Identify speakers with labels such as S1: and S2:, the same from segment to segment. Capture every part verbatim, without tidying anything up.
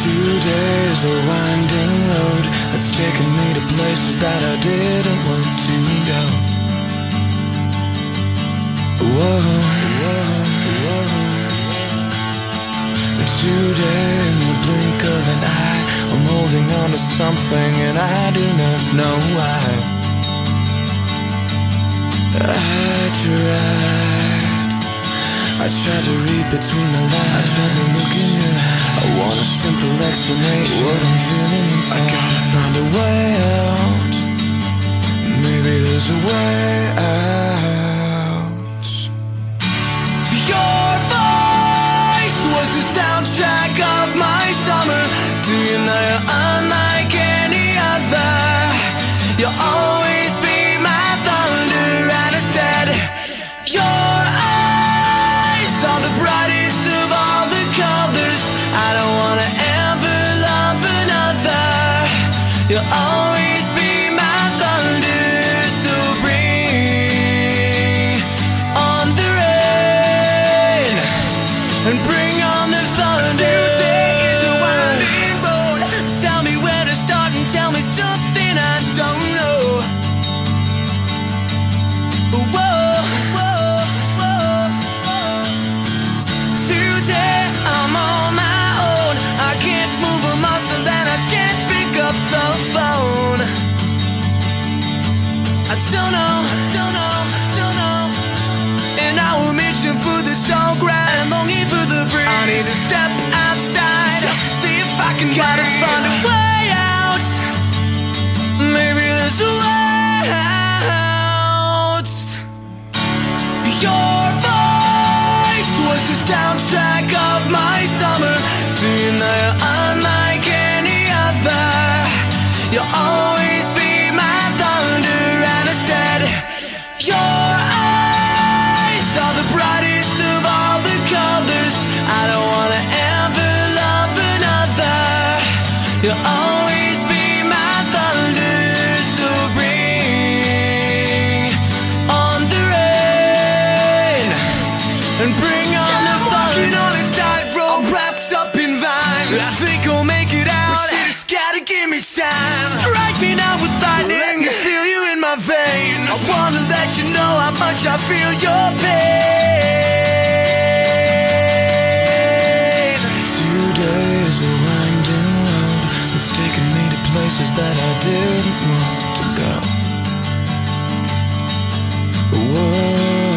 S1: Today's a winding road that's taken me to places that I didn't want to go. Whoa, whoa, whoa. Today, in the blink of an eye, I'm holding on to something and I do not know why. I tried, I tried to read between the lines, I tried to look in your eyes. I want a simple explanation what I'm feeling inside. I gotta find a way out. Maybe there's a way out. Your voice was the soundtrack of my summer. To you now you're unlike any other. You'll always be my thunder. And I said, your eyes are the brightest of all the colors. I don't wanna ever love another. You'll always be my thunder. So bring on the rain and bring on the thunder. Today is a winding road. Tell me where to start and tell me something I don't know. Whoa, whoa, whoa. Today I'm on my own. I can't move a muscle and I can't pick up the phone. I don't know, don't know, don't know. And now we're reaching for the tall grass and longing for the breeze. I need to step outside just to see if I can gotta breathe. Find a way out. Maybe there's a way out. Your voice was the soundtrack of my summer. To you now you're unlike any other. You'll always be my thunder. And I said, your eyes are the brightest of all the colors. I don't wanna ever love another. You'll always be my thunder. So bring on the rain and bring on yeah, the I'm thunder. Walking on a tightrope, I'm wrapped up in vines. I think I'll make it out, but you just gotta give me time. Strike me now with lightning, let me feel you in my veins. I wanna let you know how much I feel your pain. Today is a winding road that's taken me to places that I didn't want to go. Whoa.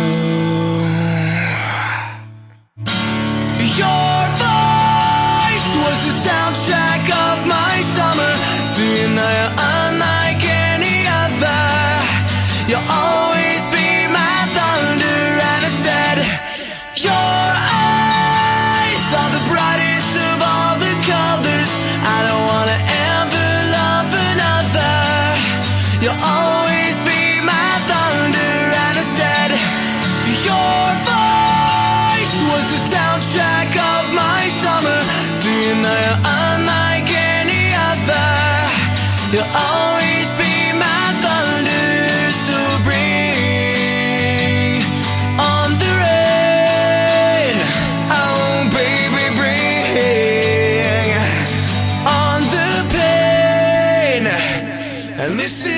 S1: Your voice was the soundtrack of my summer. To you now you're unlike any other. You'll always be my thunder. And I said, your eyes are the brightest of all the colors. I don't wanna ever love another. You'll always be my thunder. And I said, your voice was the soundtrack of my summer. To you now you're unlike any other. You'll always be my thunder. So bring on the rain. Oh baby, bring on the pain. And listen